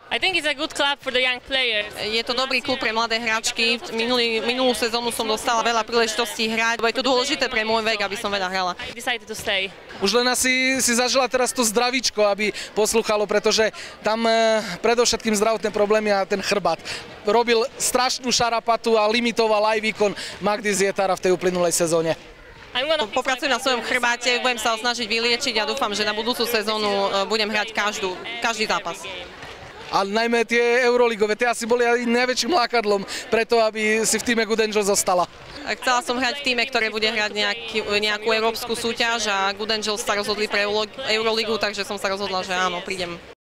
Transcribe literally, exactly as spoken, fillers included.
I think it's a good club for the young players. Je to dobrý klub pre mladé hráčky. Minulý, minulú sezónu som dostala veľa príležitostí hrať, lebo je to dôležité pre môj vek, aby som veľa hrala. I decided to stay. Už len asi si zažila teraz to zdravíčko, aby poslúchalo, pretože tam e, predovšetkým zdravotné problémy a ten chrbát. Robil strašnú šarapatu a limitoval aj výkon Magdy Zietára v tej uplynulej sezóne. Popracujem na svojom chrbáte, budem sa ho snažiť vyliečiť a dúfam, že na budúcu sezónu budem hrať každú, každý zápas. A najmä tie euroligové, tie asi boli aj najväčším lákadlom preto, aby si v týme Good Angels zostala. Chcela som hrať v týme, ktoré bude hrať nejaký, nejakú európsku súťaž a Good Angels sa rozhodli pre Euroligu, takže som sa rozhodla, že áno, prídem.